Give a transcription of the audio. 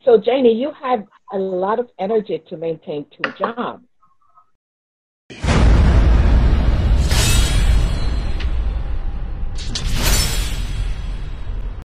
So Janie, you have a lot of energy to maintain two jobs.